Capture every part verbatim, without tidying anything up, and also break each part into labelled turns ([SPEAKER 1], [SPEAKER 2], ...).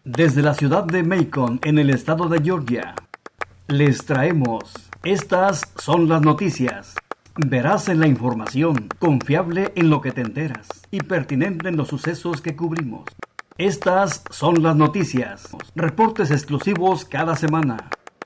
[SPEAKER 1] Desde la ciudad de Macon, en el estado de Georgia, les traemos Estas son las noticias. Verás en la información, confiable en lo que te enteras y pertinente en los sucesos que cubrimos. Estas son las noticias. Reportes exclusivos cada semana.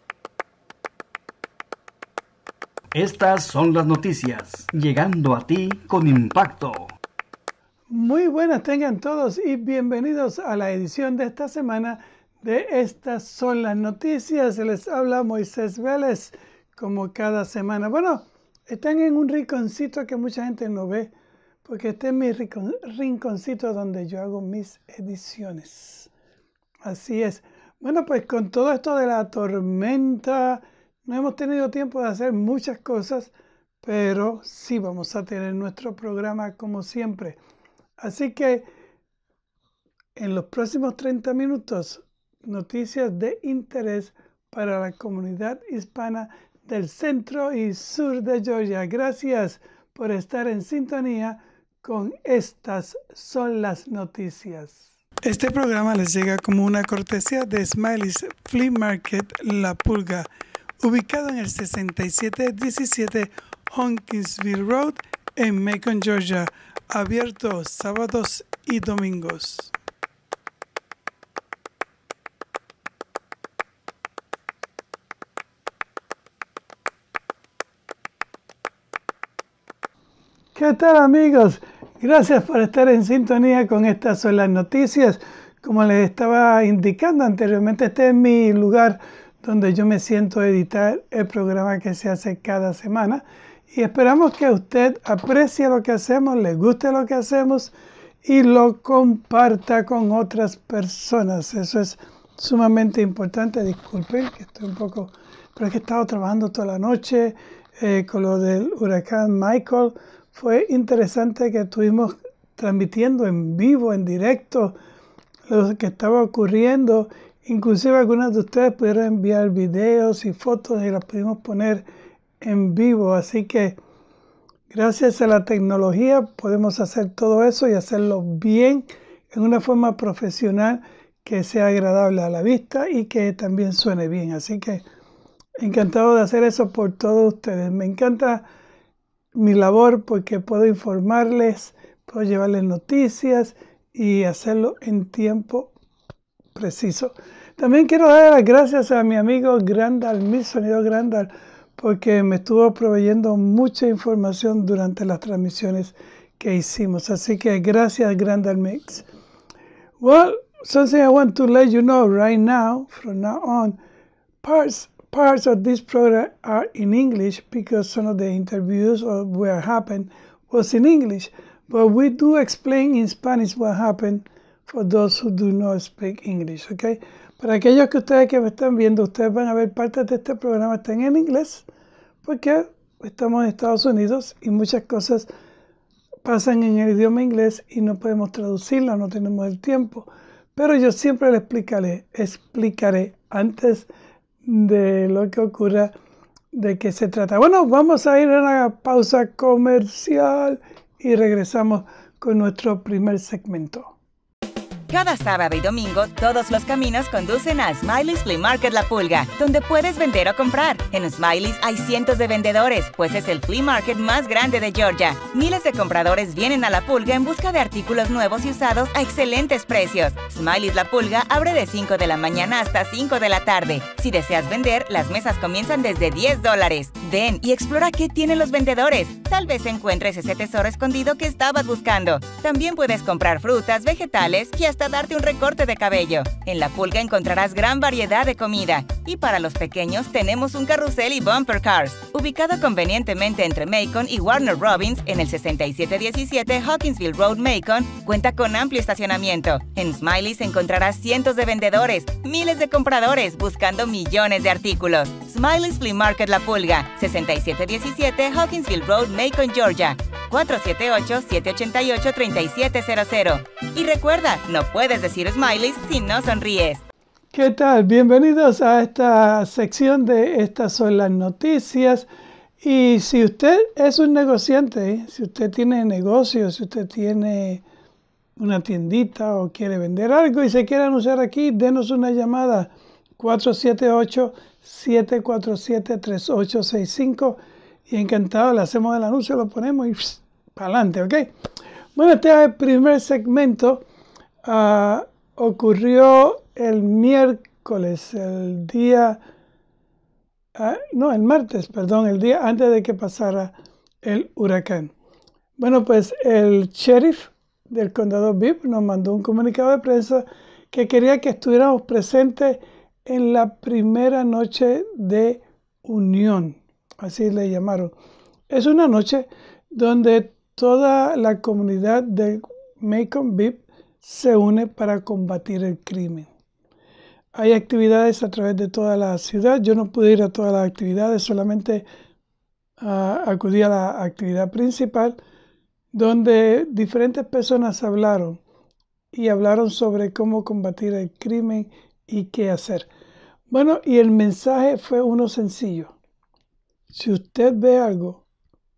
[SPEAKER 1] Estas son las noticias, llegando a ti con impacto.
[SPEAKER 2] Muy buenas tengan todos y bienvenidos a la edición de esta semana de Estas son las noticias. Les habla Moisés Vélez, como cada semana. Bueno, están en un rinconcito que mucha gente no ve, porque este es mi rinconcito donde yo hago mis ediciones. Así es. Bueno, pues con todo esto de la tormenta, no hemos tenido tiempo de hacer muchas cosas, pero sí vamos a tener nuestro programa como siempre. Así que en los próximos treinta minutos, noticias de interés para la comunidad hispana del centro y sur de Georgia. Gracias por estar en sintonía con Estas son las noticias. Este programa les llega como una cortesía de Smiley's Flea Market La Pulga, ubicado en el sesenta y siete diecisiete Hawkinsville Road en Macon, Georgia, abierto sábados y domingos. ¿Qué tal, amigos? Gracias por estar en sintonía con Estas son las noticias. Como les estaba indicando anteriormente, este es mi lugar donde yo me siento a editar el programa que se hace cada semana. Y esperamos que usted aprecie lo que hacemos, le guste lo que hacemos y lo comparta con otras personas. Eso es sumamente importante. Disculpen que estoy un poco... Pero es que he estado trabajando toda la noche eh, con lo del huracán Michael. Fue interesante que estuvimos transmitiendo en vivo, en directo, lo que estaba ocurriendo. Inclusive algunos de ustedes pudieron enviar videos y fotos y las pudimos poner en vivo. Así que gracias a la tecnología podemos hacer todo eso y hacerlo bien, en una forma profesional que sea agradable a la vista y que también suene bien. Así que encantado de hacer eso por todos ustedes. Me encanta mi labor porque puedo informarles, puedo llevarles noticias y hacerlo en tiempo preciso. También quiero dar las gracias a mi amigo Grandal, mi sonido Grandal, porque me estuvo proveyendo mucha información durante las transmisiones que hicimos. Así que gracias, Grandal Mix. Well, something I want to let you know right now, from now on, parts Parts of this program are in English because some of the interviews or what happened was in English. But we do explain in Spanish what happened for those who do not speak English, okay? Para aquellos que ustedes que me están viendo, ustedes van a ver partes de este programa están en inglés porque estamos en Estados Unidos y muchas cosas pasan en el idioma inglés y no podemos traducirlas, no tenemos el tiempo. Pero yo siempre les explicaré, explicaré antes de lo que ocurra, de qué se trata. Bueno, vamos a ir a una pausa comercial y regresamos con nuestro primer segmento.
[SPEAKER 3] Cada sábado y domingo, todos los caminos conducen a Smiley's Flea Market La Pulga, donde puedes vender o comprar. En Smiley's hay cientos de vendedores, pues es el flea market más grande de Georgia. Miles de compradores vienen a La Pulga en busca de artículos nuevos y usados a excelentes precios. Smiley's La Pulga abre de cinco de la mañana hasta cinco de la tarde. Si deseas vender, las mesas comienzan desde diez dólares. Ven y explora qué tienen los vendedores. Tal vez encuentres ese tesoro escondido que estabas buscando. También puedes comprar frutas, vegetales y hasta darte un recorte de cabello. En La Pulga encontrarás gran variedad de comida. Y para los pequeños tenemos un carrusel y bumper cars. Ubicado convenientemente entre Macon y Warner Robins en el sesenta y siete diecisiete Hawkinsville Road, Macon, cuenta con amplio estacionamiento. En Smiley's encontrarás cientos de vendedores, miles de compradores buscando millones de artículos. Smiley's Flea Market La Pulga, sesenta y siete diecisiete Hawkinsville Road, Macon, Georgia. cuatro siete ocho, siete ocho ocho, tres siete cero cero. Y recuerda, no puedes decir Smiley's si no sonríes.
[SPEAKER 2] ¿Qué tal? Bienvenidos a esta sección de Estas son las noticias. Y si usted es un negociante, si usted tiene negocio, si usted tiene una tiendita o quiere vender algo y se quiere anunciar aquí, denos una llamada cuatro siete ocho, siete cuatro siete, tres ocho seis cinco y encantado, le hacemos el anuncio, lo ponemos y para adelante, ¿ok? Bueno, este primer segmento uh, ocurrió el miércoles, el día, uh, no, el martes, perdón, el día antes de que pasara el huracán. Bueno, pues el sheriff del condado Bibb nos mandó un comunicado de prensa que quería que estuviéramos presentes en la primera noche de unión, así le llamaron. Es una noche donde toda la comunidad de Macon Bibb se une para combatir el crimen. Hay actividades a través de toda la ciudad. Yo no pude ir a todas las actividades, solamente uh, acudí a la actividad principal, donde diferentes personas hablaron y hablaron sobre cómo combatir el crimen y qué hacer. Bueno, y el mensaje fue uno sencillo. Si usted ve algo,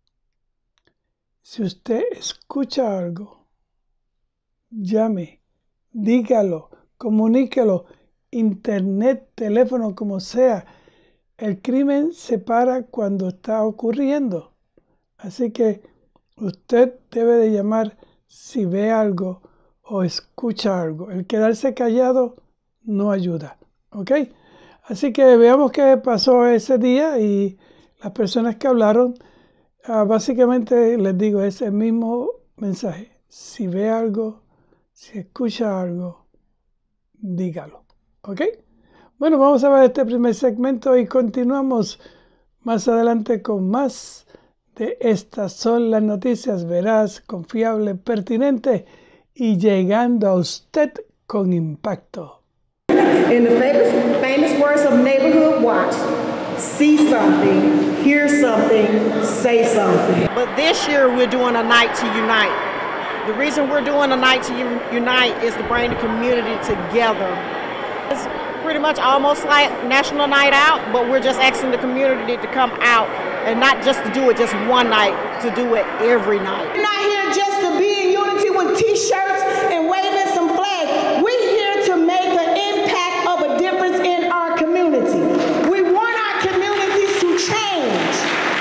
[SPEAKER 2] si usted escucha algo, llame, dígalo, comuníquelo, internet, teléfono, como sea. El crimen se para cuando está ocurriendo. Así que usted debe de llamar si ve algo o escucha algo. El quedarse callado no ayuda, ¿ok? Así que veamos qué pasó ese día y las personas que hablaron, uh, básicamente les digo, es el mismo mensaje. Si ve algo, si escucha algo, dígalo, ¿ok? Bueno, vamos a ver este primer segmento y continuamos más adelante con más de Estas Son las Noticias, veraz, confiable, pertinente y llegando a usted con impacto.
[SPEAKER 4] In the famous, famous words of Neighborhood Watch, see something, hear something, say something.
[SPEAKER 5] But this year we're doing a night to unite. The reason we're doing a night to unite is to bring the community together. It's pretty much almost like National Night Out, but we're just asking the community to come out and not just to do it just one night, to do it every night.
[SPEAKER 4] We're not here just to be in unity with t-shirts and waving some flags. We're here to make an impact of a difference in our community. We want our communities to change.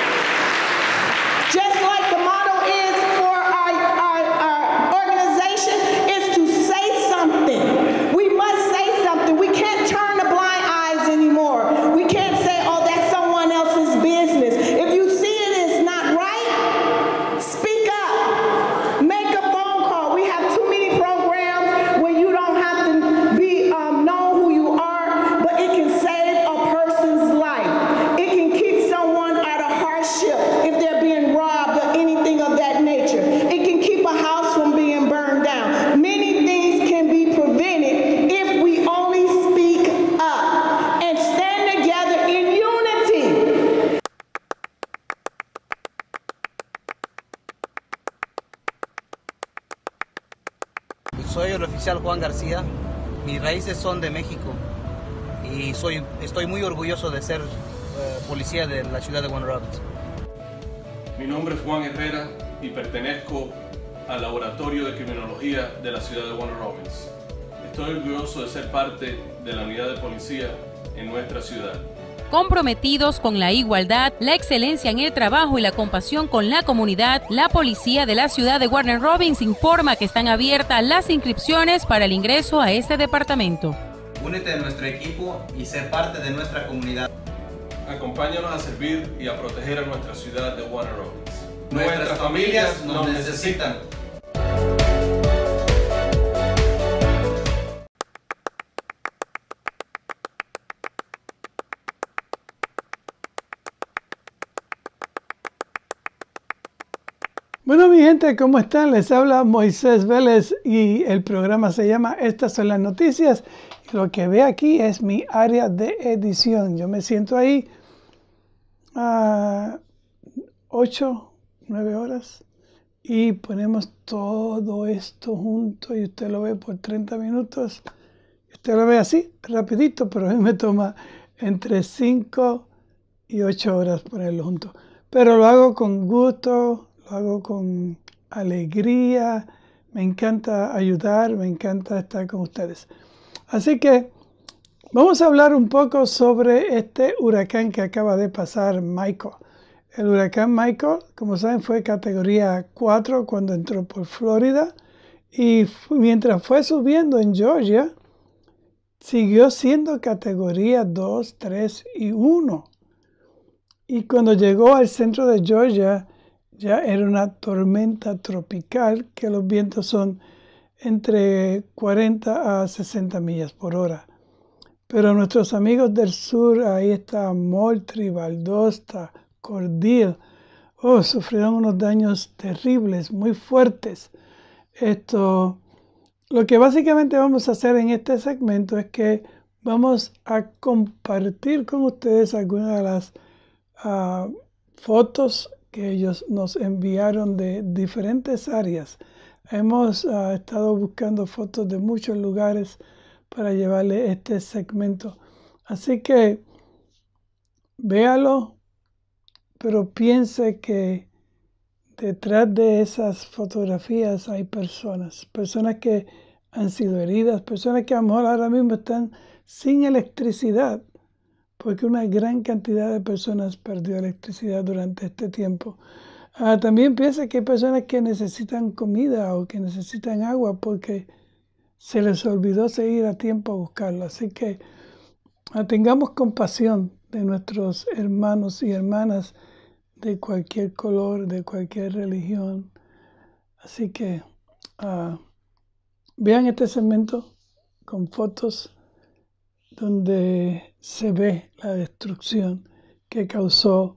[SPEAKER 4] Just like the motto is for our, our, our organization, is to say something. We must say something. We can't turn a blind eyes anymore. We can't say, oh, that's someone else's business. If you see it is not right, speak up. Make a phone call. We have too many programs where you don't have to be um, know who you are, but it can save a person's life. It can keep someone out of hardship if they're being robbed or anything of that nature. It can keep a house from being burned down. Many things can be prevented if we only speak up and stand together in unity.
[SPEAKER 6] Soy el oficial Juan García, mis raíces son de México y soy, estoy muy orgulloso de ser uh, policía de la ciudad de Warner Robins.
[SPEAKER 7] Mi nombre es Juan Herrera y pertenezco al Laboratorio de Criminología de la ciudad de Warner Robins. Estoy orgulloso de ser parte de la unidad de policía en nuestra ciudad.
[SPEAKER 8] Comprometidos con la igualdad, la excelencia en el trabajo y la compasión con la comunidad, la policía de la ciudad de Warner Robins informa que están abiertas las inscripciones para el ingreso a este departamento.
[SPEAKER 6] Únete a nuestro equipo y ser parte de nuestra comunidad.
[SPEAKER 7] Acompáñanos a servir y a proteger a nuestra ciudad de Warner Robins.
[SPEAKER 6] Nuestras, Nuestras familias nos necesitan.
[SPEAKER 2] Bueno, mi gente, ¿cómo están? Les habla Moisés Vélez y el programa se llama Estas Son las Noticias. Y lo que ve aquí es mi área de edición. Yo me siento ahí a ocho, nueve horas y ponemos todo esto junto y usted lo ve por treinta minutos. Usted lo ve así, rapidito, pero a mí me toma entre cinco y ocho horas ponerlo junto. Pero lo hago con gusto. Lo hago con alegría, Me encanta ayudar, me encanta estar con ustedes. Así que vamos a hablar un poco sobre este huracán que acaba de pasar, Michael. El huracán Michael, como saben, fue categoría cuatro cuando entró por Florida y mientras fue subiendo en Georgia, siguió siendo categoría dos, tres y uno. Y cuando llegó al centro de Georgia, ya era una tormenta tropical que los vientos son entre cuarenta a sesenta millas por hora. Pero nuestros amigos del sur, ahí está Moultrie, Valdosta, Cordele, oh, sufrieron unos daños terribles, muy fuertes. Esto, lo que básicamente vamos a hacer en este segmento es que vamos a compartir con ustedes algunas de las uh, fotos que ellos nos enviaron de diferentes áreas. Hemos uh, estado buscando fotos de muchos lugares para llevarle este segmento. Así que véalo, pero piense que detrás de esas fotografías hay personas, personas que han sido heridas, personas que a lo mejor ahora mismo están sin electricidad, porque una gran cantidad de personas perdió electricidad durante este tiempo. Ah, también piensa que hay personas que necesitan comida o que necesitan agua porque se les olvidó seguir a tiempo a buscarlo. Así que ah, tengamos compasión de nuestros hermanos y hermanas de cualquier color, de cualquier religión. Así que ah, vean este segmento con fotos donde se ve la destrucción que causó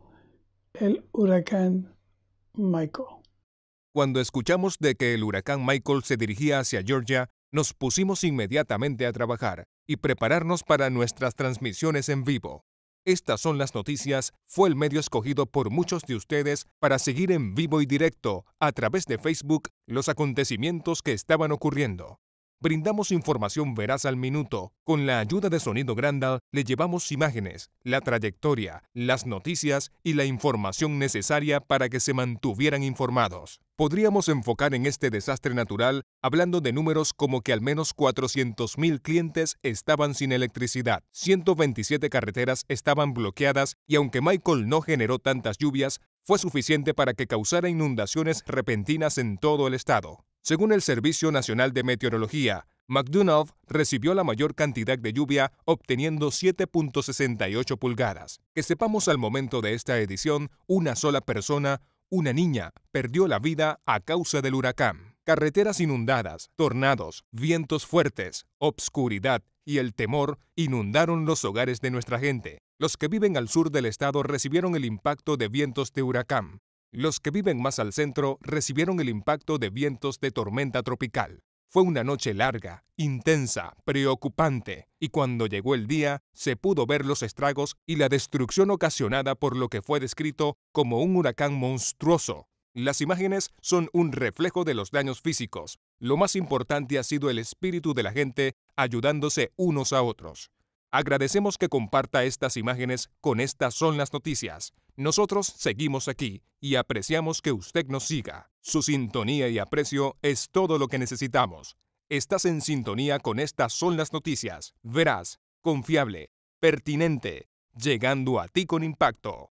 [SPEAKER 2] el huracán Michael.
[SPEAKER 9] Cuando escuchamos de que el huracán Michael se dirigía hacia Georgia, nos pusimos inmediatamente a trabajar y prepararnos para nuestras transmisiones en vivo. Estas son las noticias, fue el medio escogido por muchos de ustedes para seguir en vivo y directo a través de Facebook los acontecimientos que estaban ocurriendo. Brindamos información veraz al minuto. Con la ayuda de Sonido Grandal le llevamos imágenes, la trayectoria, las noticias y la información necesaria para que se mantuvieran informados. Podríamos enfocar en este desastre natural hablando de números como que al menos cuatrocientos mil clientes estaban sin electricidad, ciento veintisiete carreteras estaban bloqueadas y aunque Michael no generó tantas lluvias, fue suficiente para que causara inundaciones repentinas en todo el estado. Según el Servicio Nacional de Meteorología, McDonald recibió la mayor cantidad de lluvia obteniendo siete punto sesenta y ocho pulgadas. Que sepamos al momento de esta edición, una sola persona, una niña, perdió la vida a causa del huracán. Carreteras inundadas, tornados, vientos fuertes, obscuridad y el temor inundaron los hogares de nuestra gente. Los que viven al sur del estado recibieron el impacto de vientos de huracán. Los que viven más al centro recibieron el impacto de vientos de tormenta tropical. Fue una noche larga, intensa, preocupante, y cuando llegó el día, se pudo ver los estragos y la destrucción ocasionada por lo que fue descrito como un huracán monstruoso. Las imágenes son un reflejo de los daños físicos. Lo más importante ha sido el espíritu de la gente ayudándose unos a otros. Agradecemos que comparta estas imágenes con Estas Son las Noticias. Nosotros seguimos aquí y apreciamos que usted nos siga. Su sintonía y aprecio es todo lo que necesitamos. Estás en sintonía con Estas Son las Noticias. Veraz, confiable, pertinente, llegando a ti con impacto.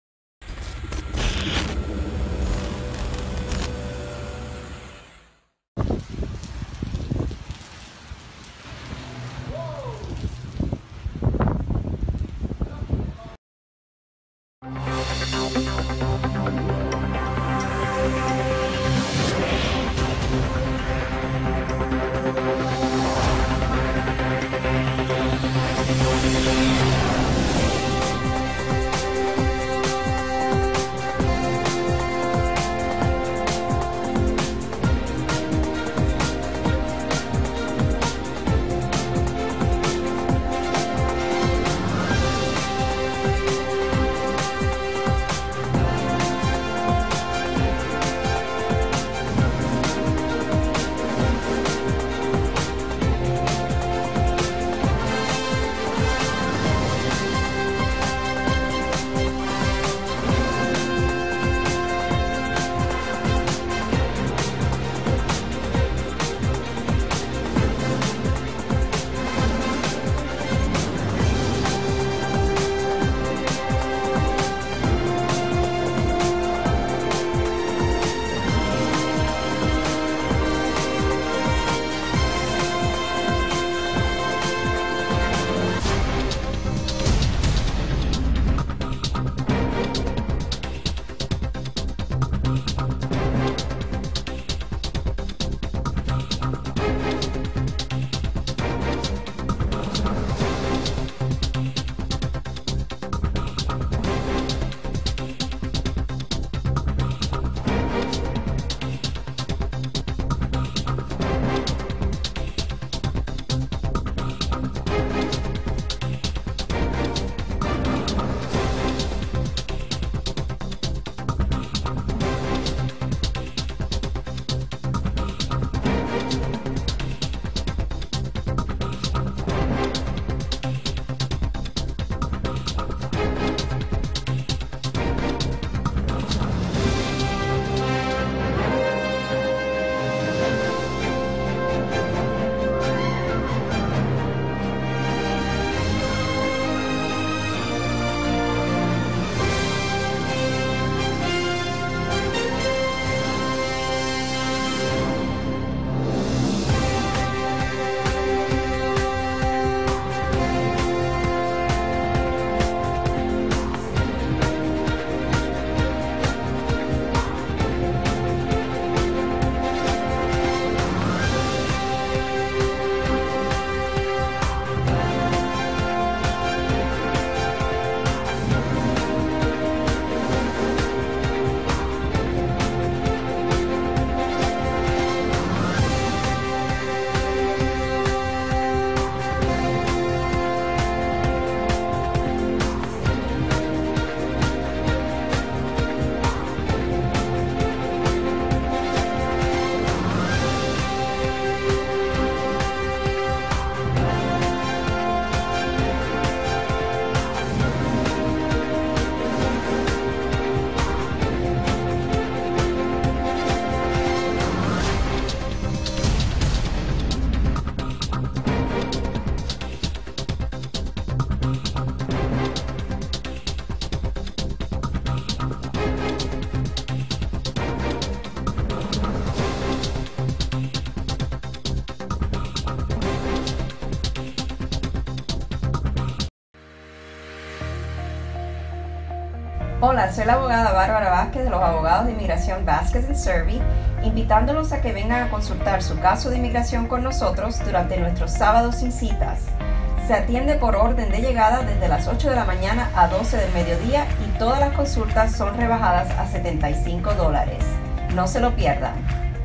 [SPEAKER 10] Hola, soy la abogada Bárbara Vázquez de los abogados de inmigración Vázquez and Servi, invitándolos a que vengan a consultar su caso de inmigración con nosotros durante nuestros sábados sin citas. Se atiende por orden de llegada desde las ocho de la mañana a doce del mediodía y todas las consultas son rebajadas a setenta y cinco dólares. No se lo pierdan.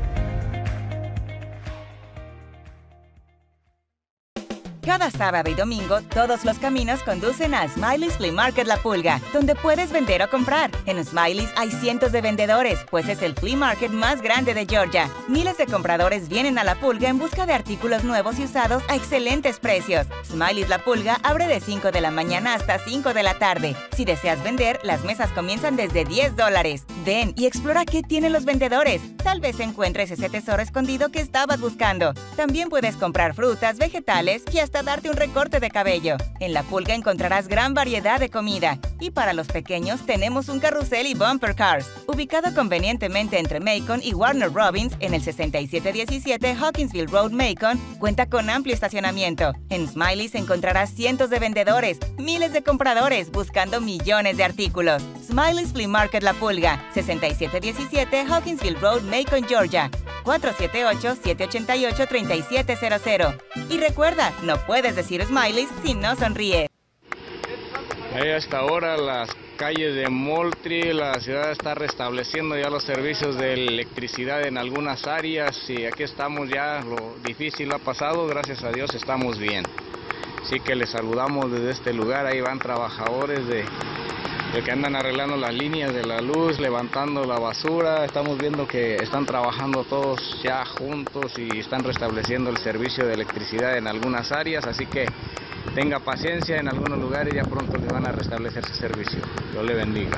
[SPEAKER 3] Cada sábado y domingo, todos los caminos conducen a Smiley's Flea Market La Pulga, donde puedes vender o comprar. En Smiley's hay cientos de vendedores, pues es el flea market más grande de Georgia. Miles de compradores vienen a La Pulga en busca de artículos nuevos y usados a excelentes precios. Smiley's La Pulga abre de cinco de la mañana hasta cinco de la tarde. Si deseas vender, las mesas comienzan desde diez dólares. Ven y explora qué tienen los vendedores. Tal vez encuentres ese tesoro escondido que estabas buscando. También puedes comprar frutas, vegetales y hasta darte un recorte de cabello. En La Pulga encontrarás gran variedad de comida. Y para los pequeños tenemos un carrusel y bumper cars. Ubicado convenientemente entre Macon y Warner Robins en el sesenta y siete diecisiete Hawkinsville Road, Macon, cuenta con amplio estacionamiento. En Smiley's encontrarás cientos de vendedores, miles de compradores buscando millones de artículos. Smiley's Flea Market La Pulga, sesenta y siete diecisiete Hawkinsville Road, Macon, Georgia. cuatro siete ocho, siete ocho ocho, tres siete cero cero. Y recuerda, no puedes decir Smiley's si no sonríes.
[SPEAKER 11] A esta hora las calles de Moultrie, la ciudad está restableciendo ya los servicios de electricidad en algunas áreas y aquí estamos ya, lo difícil ha pasado, gracias a Dios estamos bien. Así que les saludamos desde este lugar, ahí van trabajadores de, de que andan arreglando las líneas de la luz, levantando la basura, estamos viendo que están trabajando todos ya juntos y están restableciendo el servicio de electricidad en algunas áreas, así que tenga paciencia, en algunos lugares ya pronto les van a restablecer su servicio. Dios le bendiga.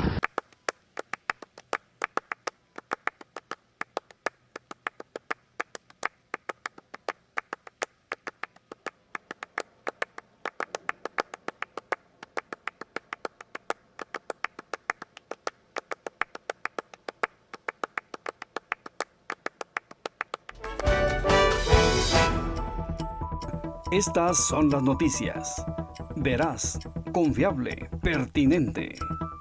[SPEAKER 1] Estas son las noticias. Veraz, confiable, pertinente.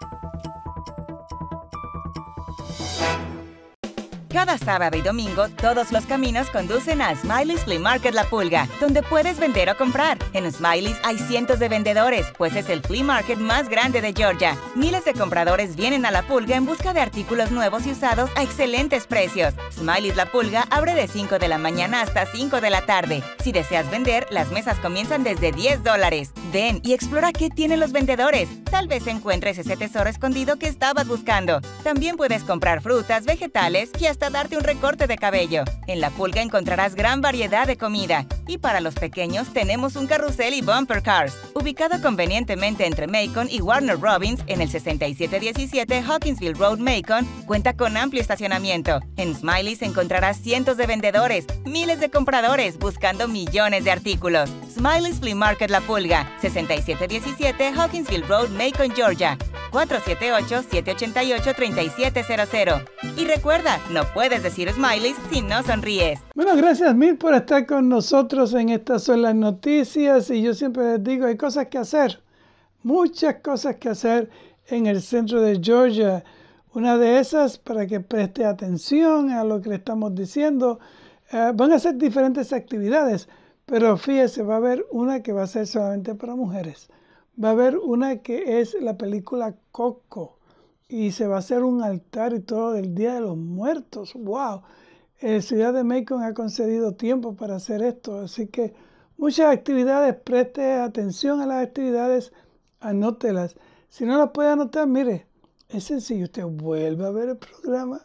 [SPEAKER 3] Cada sábado y domingo, todos los caminos conducen a Smiley's Flea Market La Pulga, donde puedes vender o comprar. En Smiley's hay cientos de vendedores, pues es el flea market más grande de Georgia. Miles de compradores vienen a La Pulga en busca de artículos nuevos y usados a excelentes precios. Smiley's La Pulga abre de cinco de la mañana hasta cinco de la tarde. Si deseas vender, las mesas comienzan desde diez dólares. Ven y explora qué tienen los vendedores. Tal vez encuentres ese tesoro escondido que estabas buscando. También puedes comprar frutas, vegetales y hasta darte un recorte de cabello. En La Pulga encontrarás gran variedad de comida. Y para los pequeños tenemos un carrusel y bumper cars. Ubicado convenientemente entre Macon y Warner Robins en el sesenta y siete diecisiete Hawkinsville Road, Macon, cuenta con amplio estacionamiento. En Smiley's encontrarás cientos de vendedores, miles de compradores buscando millones de artículos. Smiley's Flea Market La Pulga, sesenta y siete diecisiete Hawkinsville Road, Macon, Georgia. cuatro siete ocho, siete ocho ocho, tres siete cero cero. Y recuerda, no puedes decir Smiley's si no sonríes.
[SPEAKER 2] Bueno, gracias mil por estar con nosotros en Estas Son las Noticias. Y yo siempre les digo, hay cosas que hacer, muchas cosas que hacer en el centro de Georgia. Una de esas, para que preste atención a lo que le estamos diciendo, eh, van a ser diferentes actividades, pero fíjese, va a haber una que va a ser solamente para mujeres. Va a haber una que es la película Coco y se va a hacer un altar y todo del Día de los Muertos. ¡Wow! Eh, Ciudad de Macon ha concedido tiempo para hacer esto, así que muchas actividades, preste atención a las actividades, anótelas. Si no las puede anotar, mire, es sencillo, usted vuelve a ver el programa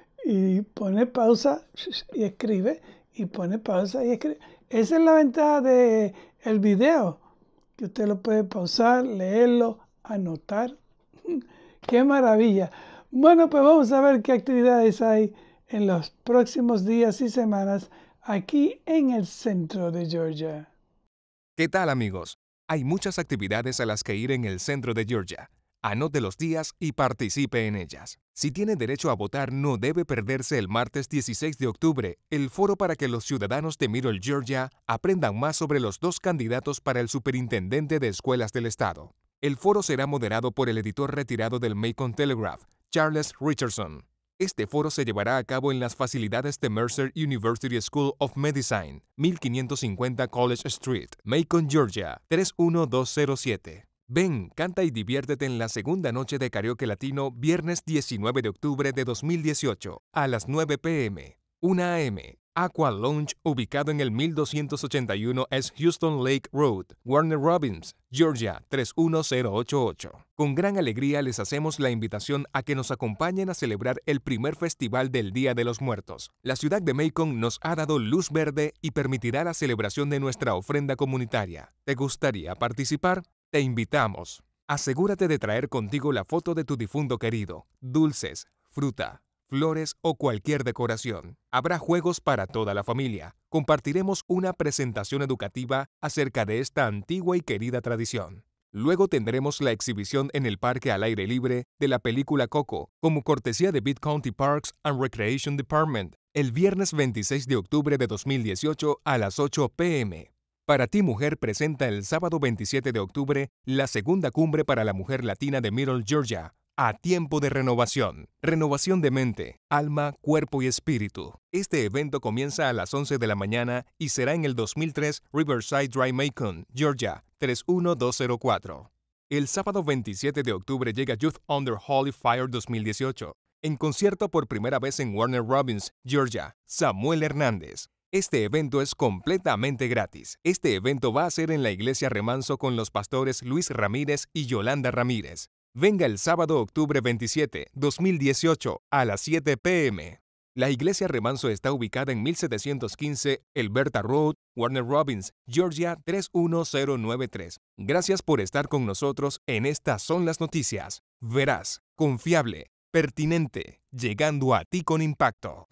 [SPEAKER 2] y pone pausa y escribe, y pone pausa y escribe. Esa es la ventaja del video, que usted lo puede pausar, leerlo, anotar. ¡Qué maravilla! Bueno, pues vamos a ver qué actividades hay en los próximos días y semanas aquí en el centro de Georgia.
[SPEAKER 9] ¿Qué tal, amigos? Hay muchas actividades a las que ir en el centro de Georgia. Anote los días y participe en ellas. Si tiene derecho a votar, no debe perderse el martes dieciséis de octubre, el foro para que los ciudadanos de Middle Georgia aprendan más sobre los dos candidatos para el superintendente de escuelas del estado. El foro será moderado por el editor retirado del Macon Telegraph, Charles Richardson. Este foro se llevará a cabo en las facilidades de Mercer University School of Medicine, mil quinientos cincuenta College Street, Macon, Georgia, tres uno dos cero siete. Ven, canta y diviértete en la segunda noche de karaoke latino viernes diecinueve de octubre de dos mil dieciocho a las nueve pe eme, una a eme. Aqua Lounge, ubicado en el mil doscientos ochenta y uno S Houston Lake Road, Warner Robins, Georgia, tres uno cero ocho ocho. Con gran alegría les hacemos la invitación a que nos acompañen a celebrar el primer festival del Día de los Muertos. La ciudad de Macon nos ha dado luz verde y permitirá la celebración de nuestra ofrenda comunitaria. ¿Te gustaría participar? Te invitamos. Asegúrate de traer contigo la foto de tu difunto querido, dulces, fruta, flores o cualquier decoración. Habrá juegos para toda la familia. Compartiremos una presentación educativa acerca de esta antigua y querida tradición. Luego tendremos la exhibición en el parque al aire libre de la película Coco, como cortesía de Bibb County Parks and Recreation Department, el viernes veintiséis de octubre de dos mil dieciocho a las ocho pe eme. Para ti Mujer presenta el sábado veintisiete de octubre la segunda cumbre para la mujer latina de Middle Georgia, a tiempo de renovación. Renovación de mente, alma, cuerpo y espíritu. Este evento comienza a las once de la mañana y será en el dos mil tres Riverside Drive, Macon, Georgia, tres uno dos cero cuatro. El sábado veintisiete de octubre llega Youth Under Holy Fire dos mil dieciocho. En concierto por primera vez en Warner Robins, Georgia, Samuel Hernández. Este evento es completamente gratis. Este evento va a ser en la iglesia Remanso con los pastores Luis Ramírez y Yolanda Ramírez. Venga el sábado octubre veintisiete, dos mil dieciocho, a las siete pe eme. La iglesia Remanso está ubicada en mil setecientos quince Alberta Road, Warner Robins, Georgia tres uno cero nueve tres. Gracias por estar con nosotros en Estas Son las Noticias. Veraz, confiable, pertinente, llegando a ti con impacto.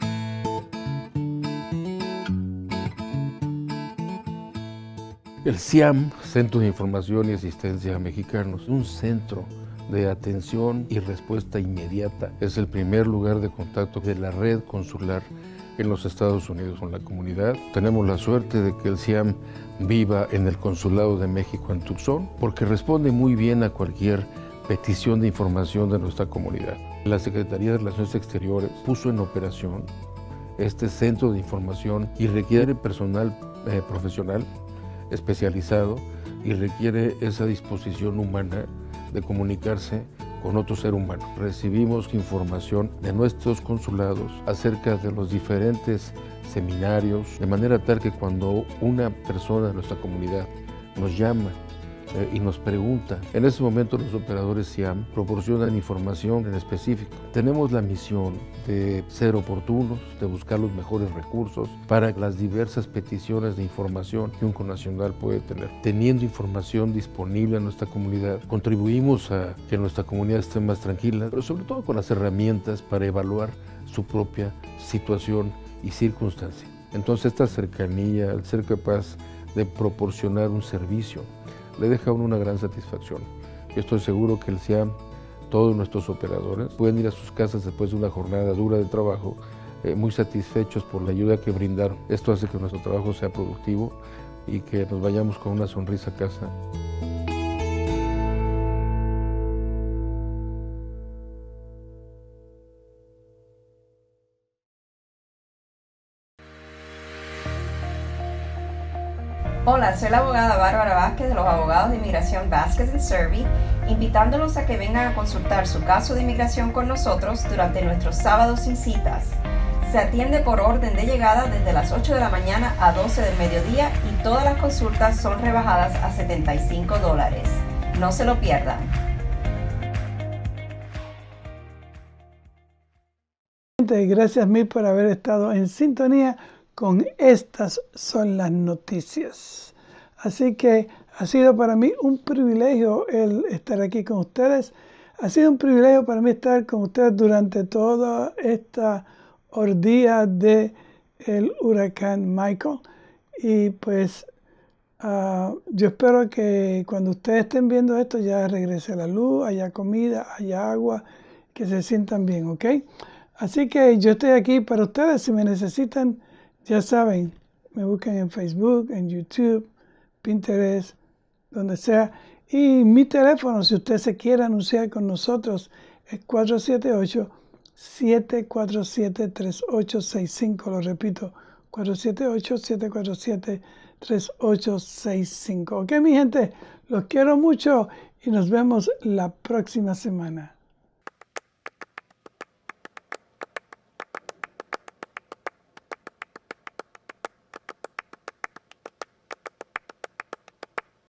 [SPEAKER 12] El C I A M, Centro de Información y Asistencia a Mexicanos, es un centro de atención y respuesta inmediata. Es el primer lugar de contacto de la red consular en los Estados Unidos con la comunidad. Tenemos la suerte de que el C I A M viva en el Consulado de México en Tucson, porque responde muy bien a cualquier petición de información de nuestra comunidad. La Secretaría de Relaciones Exteriores puso en operación este centro de información y requiere personal eh, profesional especializado y requiere esa disposición humana de comunicarse con otro ser humano. Recibimos información de nuestros consulados acerca de los diferentes seminarios, de manera tal que cuando una persona de nuestra comunidad nos llama eh, y nos pregunta, en ese momento los operadores C I A M proporcionan información en específico. Tenemos la misión de ser oportunos, de buscar los mejores recursos para las diversas peticiones de información que un connacional puede tener. Teniendo información disponible en nuestra comunidad, contribuimos a que nuestra comunidad esté más tranquila, pero sobre todo con las herramientas para evaluar su propia situación y circunstancia. Entonces esta cercanía, el ser capaz de proporcionar un servicio, le deja a uno una gran satisfacción. Yo estoy seguro que el C I A M, todos nuestros operadores, pueden ir a sus casas después de una jornada dura de trabajo, eh, muy satisfechos por la ayuda que brindaron. Esto hace que nuestro trabajo sea productivo y que nos vayamos con una sonrisa a casa.
[SPEAKER 10] Hola, soy la abogada Bárbara Vázquez de los abogados de inmigración Vázquez and Servi, invitándolos a que vengan a consultar su caso de inmigración con nosotros durante nuestros sábados sin citas. Se atiende por orden de llegada desde las ocho de la mañana a doce del mediodía y todas las consultas son rebajadas a setenta y cinco dólares. No se lo pierdan.
[SPEAKER 2] Gracias mil por haber estado en sintonía con Estas Son las Noticias. Así que ha sido para mí un privilegio el estar aquí con ustedes. Ha sido un privilegio para mí estar con ustedes durante toda esta orgía de el huracán Michael. Y pues uh, yo espero que cuando ustedes estén viendo esto ya regrese la luz, haya comida, haya agua, que se sientan bien, ¿ok? Así que yo estoy aquí para ustedes. Si me necesitan, ya saben, me buscan en Facebook, en YouTube, Pinterest, donde sea. Y mi teléfono, si usted se quiere anunciar con nosotros, es cuatro siete ocho, siete cuatro siete, tres ocho seis cinco. Lo repito, cuatro siete ocho, siete cuatro siete, tres ocho seis cinco. Ok, mi gente, los quiero mucho y nos vemos la próxima semana.